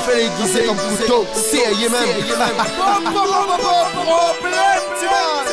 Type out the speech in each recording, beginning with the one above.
fais aiguiser comme couteau. C'est Yemen. Problème, tu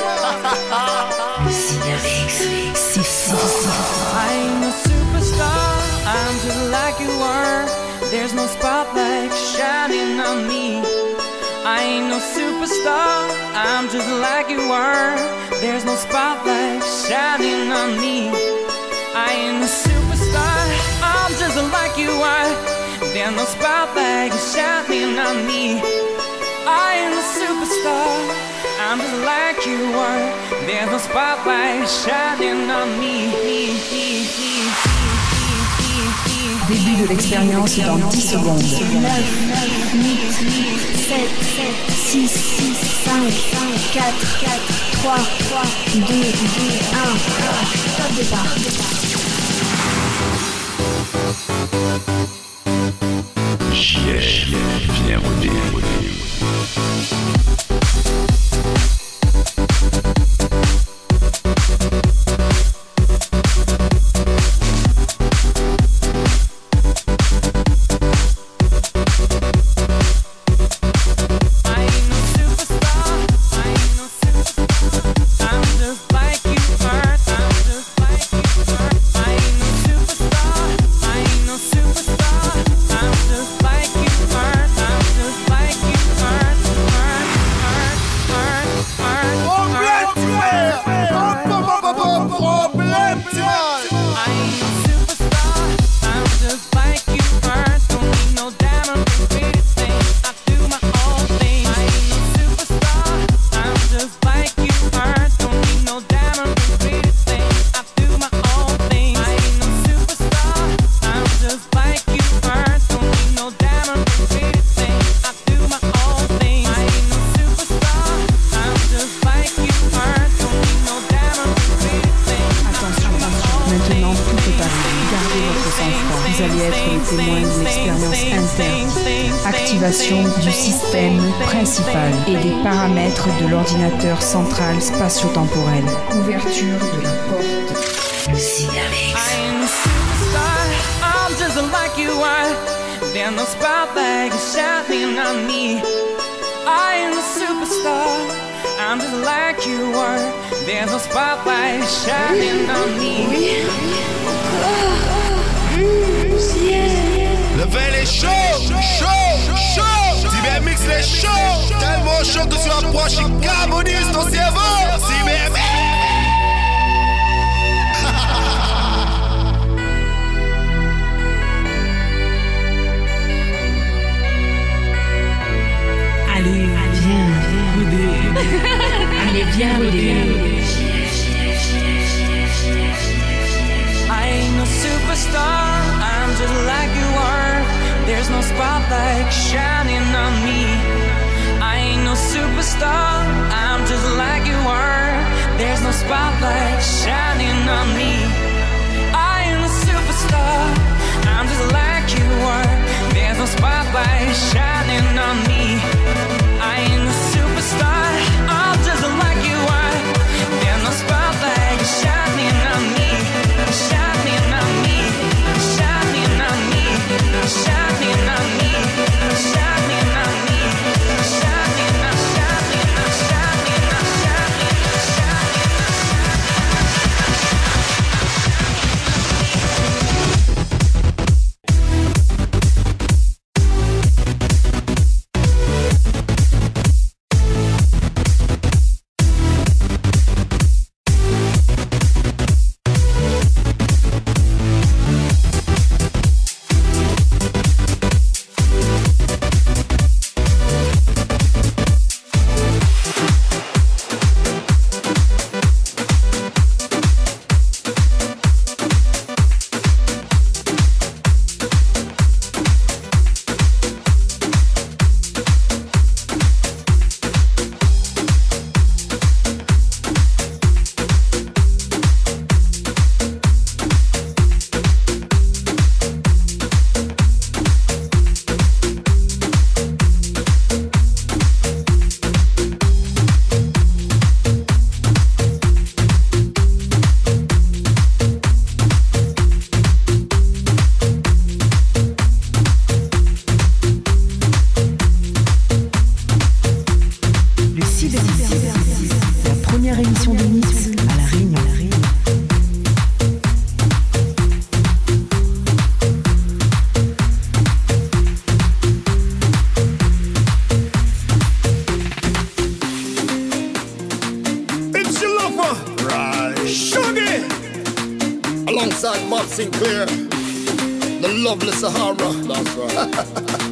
c'est fou. I'm a superstar, I'm just like you are. There's no spotlight shining on me. I ain't no superstar, I'm just like you are. There's no spotlight shining on me. I ain't a superstar, I'm just like you are. There's no spotlight shining on me. I ain't a superstar, I'm just like you are. There's no spotlight shining on me. Début de l'expérience dans 10 secondes. 9, 8, 7, 6, 5, 4, 3, 2, 1. Top départ. Viens rodé. Activation du système principal et des paramètres de l'ordinateur central spatio-temporel. Ouverture de la porte. I'm a superstar, I'm just like you are. There's no spotlight shining on me. I am a superstar, I'm just like you are. There's no spotlight shining on me. Le vin est chaud. Cybermix est chaud. Tellement chaud que tu approches, il carbonise ton cerveau. Cybermix. Allez, viens, rodé. Allez, viens, rodé. I ain't no superstar, I'm just like you are. There's no spotlight shining on me. I ain't no superstar, I'm just like you are. There's no spotlight shining on me. I ain't no superstar, I'm just like you are. There's no spotlight shining on me. I ain't no superstar, I'm just like you are. There's no spotlight shining on me. Shining on me, shining on me, shining on me, shining on me, shining on, shining on, shining on, shining on, shining on. like Bob Sinclair, the lovely Sahara. That's right.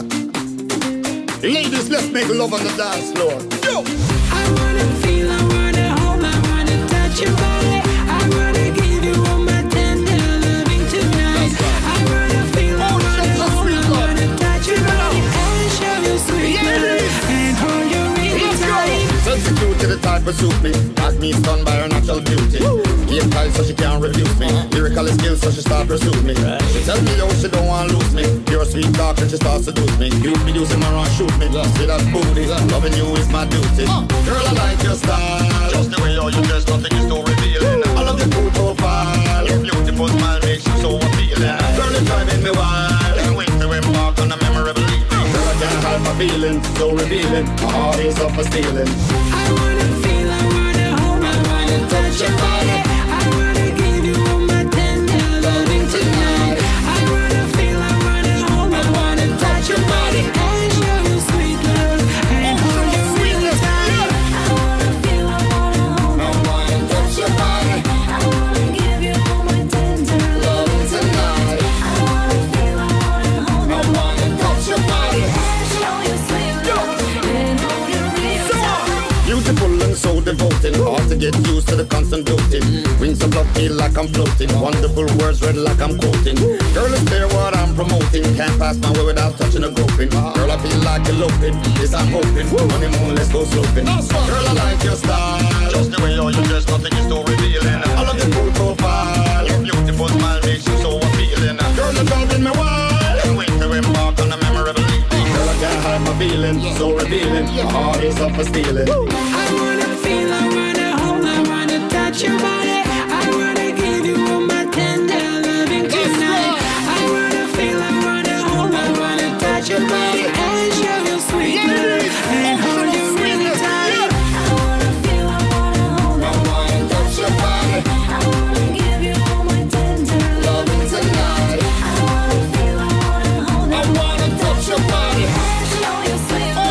Ladies, let's make love on the dance floor. Yo! I wanna feel, I wanna hold, I wanna touch your body. I wanna give you all my tender loving tonight. I wanna feel, I wanna hold, I wanna touch your body and show you sweet love and hold you really tight. Substitute to the type of suit me, got me stunned by her natural beauty. Game tight so she can't refuse me. Lyrical skills so she start pursue me. She tell me how she don't want lose me. Pure sweet talk and she starts seduce me. You be using my run, shoot me. See that booty, loving you is my duty. Girl, I like your style, just the way you dress, nothing is too revealing. I love your cool profile, your beautiful smile makes you so appealing. Girl, you're driving me wild, can't wait to embark on a memorable evening. Girl, I can't hide my feelings, so revealing. My heart is up for stealing. I wanna feel, I wanna hold, I wanna touch your body. I wanna give you all my tender loving tonight. I wanna feel, I wanna hold, I wanna touch your body and show you sweet love and hold you really tight. I wanna feel, I wanna hold, I wanna touch your body. I wanna give you all my tender loving tonight. I wanna feel, I wanna hold, I wanna touch your body and show you sweet love and hold you really tight. Beautiful and so devoted, hard to get used to the constant doting. Wings of love feel like I'm floating, wonderful words read like I'm quoting. Girl, it's clear what I'm promoting, can't pass my way without touching a groping. Girl, I feel like eloping, yes I'm hoping, honeymoon, let's go sloping. Girl, I like your style, just the way you dress, nothing is too revealing. I love your cool profile, your beautiful smile makes you so appealing. Girl, you're driving me wild, can't wait to embark on a memorable evening. Girl, I can't hide my feelings, so revealing. My heart is up for stealing. I wanna feel, I wanna hold, I wanna touch your body. I wanna give you all my tender loving tonight. I wanna feel, I wanna hold, I wanna touch your body and show you sweet love and hold you really tight. I wanna feel, I wanna hold, I wanna touch your body. I wanna give you all my tender loving tonight. I wanna feel, I wanna hold, I wanna touch your body and show you sweet love.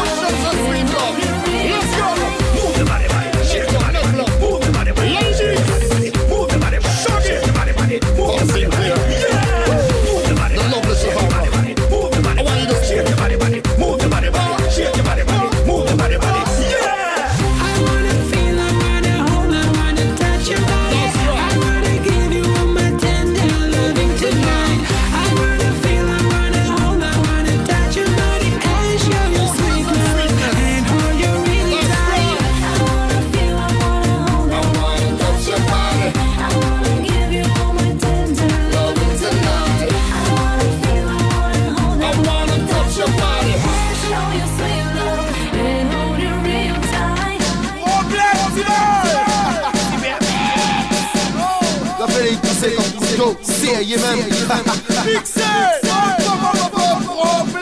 C'est, il y a même. Fixé!